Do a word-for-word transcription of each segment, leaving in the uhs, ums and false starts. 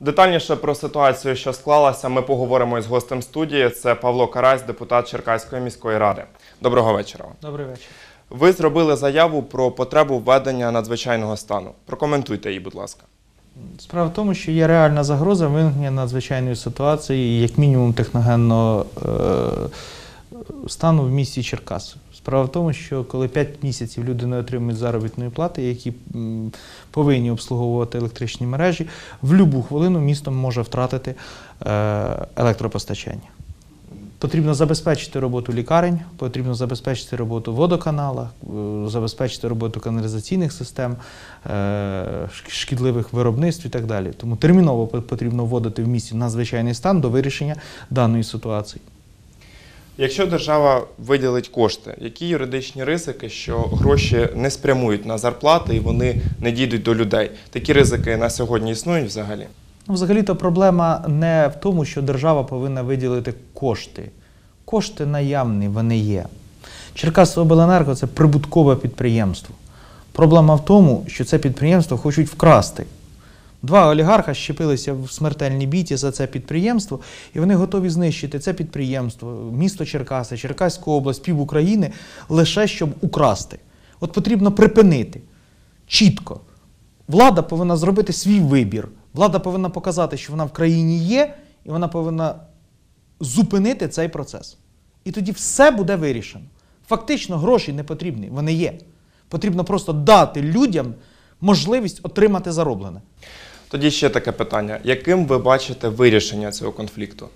Детальніше про ситуацію, що склалася, ми поговоримо із гостем студії. Це Павло Карась, депутат Черкаської міської ради. Доброго вечора. Добрий вечір. Ви зробили заяву про потребу введення надзвичайного стану. Прокоментуйте її, будь ласка. Справа в тому, що є реальна загроза виникнення надзвичайної ситуації, як мінімум техногенного е стану в місті Черкаси. Справа в тому, що коли п'ять місяців люди не отримують заробітної плати, які м, повинні обслуговувати електричні мережі, в будь-яку хвилину місто може втратити е електропостачання. Потрібно забезпечити роботу лікарень, потрібно забезпечити роботу водоканала, забезпечити роботу каналізаційних систем, шкідливих виробництв і так далі. Тому терміново потрібно вводити в місті надзвичайний стан до вирішення даної ситуації. Якщо держава виділить кошти, які юридичні ризики, що гроші не спрямують на зарплати і вони не дійдуть до людей? Такі ризики на сьогодні існують взагалі? Ну, взагалі-то проблема не в тому, що держава повинна виділити кошти. Кошти наявні, вони є. Черкасиобленерго – це прибуткове підприємство. Проблема в тому, що це підприємство хочуть вкрасти. Два олігарха щепилися в смертельній бійці за це підприємство, і вони готові знищити це підприємство, місто Черкаси, Черкаську область, пів України, лише щоб украсти. От потрібно припинити. Чітко. Влада повинна зробити свій вибір. Влада повинна показати, що вона в країні є, і вона повинна зупинити цей процес. І тоді все буде вирішено. Фактично гроші не потрібні, вони є. Потрібно просто дати людям можливість отримати зароблене. Тоді ще таке питання. Яким ви бачите вирішення цього конфлікту?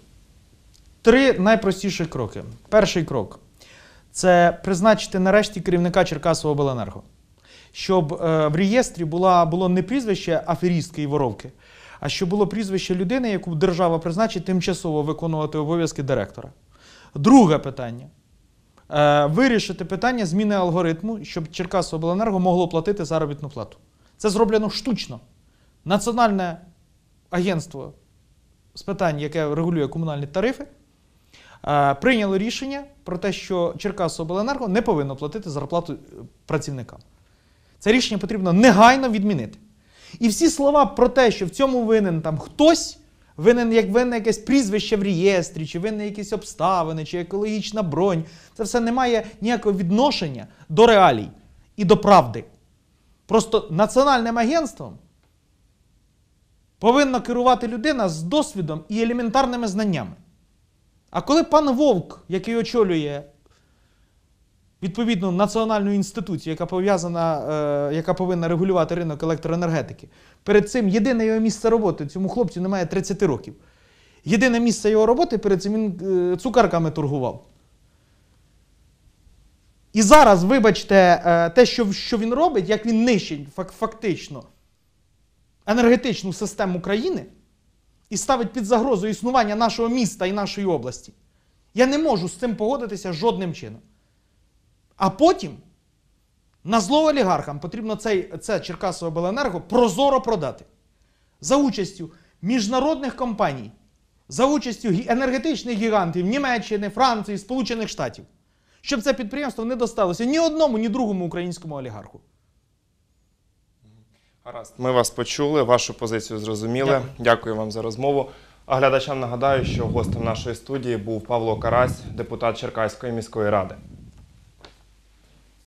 Три найпростіші кроки. Перший крок – це призначити нарешті керівника Черкасиобленерго. Щоб е, в реєстрі була, було не прізвище аферістки і воровки, а щоб було прізвище людини, яку держава призначить тимчасово виконувати обов'язки директора. Друге питання. Е, вирішити питання зміни алгоритму, щоб Черкасиобленерго могло платити заробітну плату. Це зроблено штучно. Національне агентство з питань, яке регулює комунальні тарифи, е, прийняло рішення про те, що Черкасиобленерго не повинно платити зарплату працівникам. Це рішення потрібно негайно відмінити. І всі слова про те, що в цьому винен там хтось, винен як винне якесь прізвище в реєстрі, чи винні якісь обставини, чи екологічна бронь, це все не має ніякого відношення до реалій і до правди. Просто національним агентством повинна керувати людина з досвідом і елементарними знаннями. А коли пан Вовк, який очолює відповідну національну інституцію, яка пов'язана, е, яка повинна регулювати ринок електроенергетики, перед цим єдине його місце роботи, цьому хлопцю немає тридцяти років. Єдине місце його роботи, перед цим він е, цукерками торгував. І зараз, вибачте, е, те, що, що він робить, як він нищить фак, фактично енергетичну систему країни і ставить під загрозу існування нашого міста і нашої області. Я не можу з цим погодитися жодним чином. А потім, на зло олігархам, потрібно цей, це Черкасиобленерго прозоро продати. За участю міжнародних компаній, за участю енергетичних гігантів Німеччини, Франції, Сполучених Штатів. Щоб це підприємство не досталося ні одному, ні другому українському олігарху. Гаразд. Ми вас почули, вашу позицію зрозуміли. Дякую. Дякую вам за розмову. А глядачам нагадаю, що гостем нашої студії був Павло Карась, депутат Черкаської міської ради.